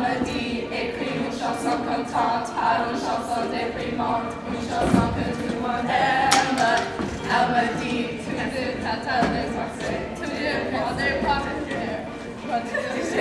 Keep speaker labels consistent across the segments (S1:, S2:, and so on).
S1: dit, écrit une chanson contente, pas une chanson déprimante, une chanson que tout le monde aime. Elle me dit, tu n'es pas ta l'exercer, tu ne prendrais pas de cœur, pas de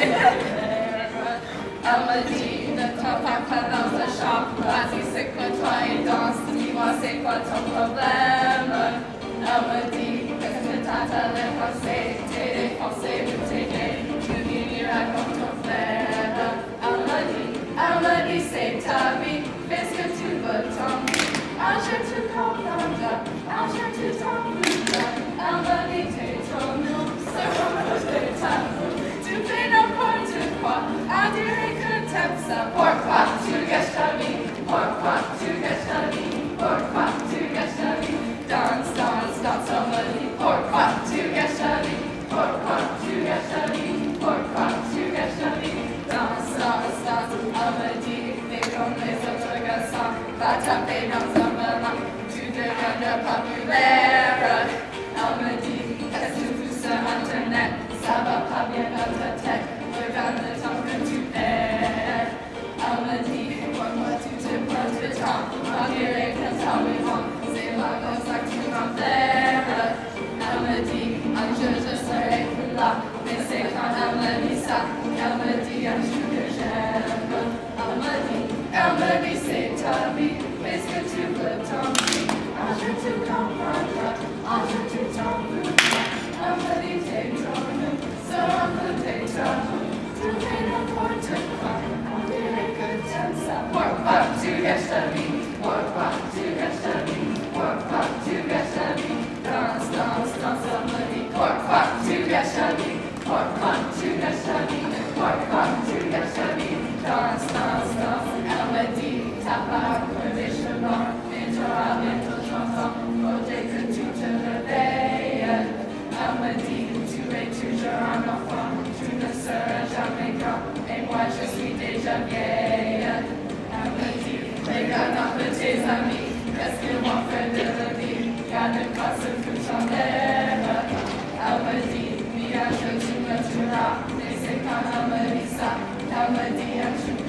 S1: Elle me dit, ne te parle pas dans ta chambre, vas-y c'est quoi toi et danse, dis-moi c'est quoi ton problème. Elle me dit, qu'est-ce que t'as à les penser, t'es défoncé ou t'es gay, tu finiras comme ton frère. Elle me dit, c'est ta vie, fais ce que tu veux, tant pis. Un jour tu comprendras, un jour tu t'en voudras. Elle me dit, t'es trop nul, c'est vraiment t'es tabou. Tu fais n'importe quoi, on dirait que t'aimes ça. Pourquoi tu gâches ta vie? Pourquoi tu gâches ta vie? Pourquoi tu gâches ta vie? Danse, danse, danse, on me dit. Pourquoi tu gâches ta vie? Pourquoi tu gâches ta vie? Pourquoi tu gâches ta vie? Danse, danse, danse, on me dit. Mais comme les autres garçons, va taper dans un ballon, tu deviendras populaire. Elle me dit, qu'est-ce que tu fous sur Internet? Ça va pas bien dans ta tête, regarde le temps que tu perds. Elle me dit, pourquoi tu te prends du temps? On dirait que ça me manque, c'est pas comme ça que tu m'en perds. Elle me dit, un jour je serai plus là, mais c'est quand elle me dit ça, elle me dit un jour que j'aime. Elle me dit, c'est ta vie, fais ce que tu veux, tant pis. Un jour tu comprendras, un jour tu t'en voudras. Elle me dit, t'es trop nul, c'est un peu t'es tabou. Tu fais n'importe quoi, on dirait que t'aimes ça. Pourquoi tu gâches ta vie? Pourquoi tu gâches ta vie? Pourquoi tu gâches ta vie? Danse, danse, danse, elle me dit. Pourquoi tu gâches ta vie? Pourquoi tu gâches ta vie? Pourquoi tu gâches ta vie? Danse, danse, danse, elle me dit. T'as pas crevé chemin, mais t'auras bientôt 30 ans. Faudrait que tu te réveilles. Elle me dit, tu es toujours un enfant, tu ne seras jamais grand, et moi je suis déjà vieille. Elle me dit, regarde un peu tes amis, qu'est-ce qu'ils vont faire de la vie, garde pas ce fout en l'air. Elle me dit, mais un jour tu me tueras, et c'est quand elle me dit ça, elle me dit un jour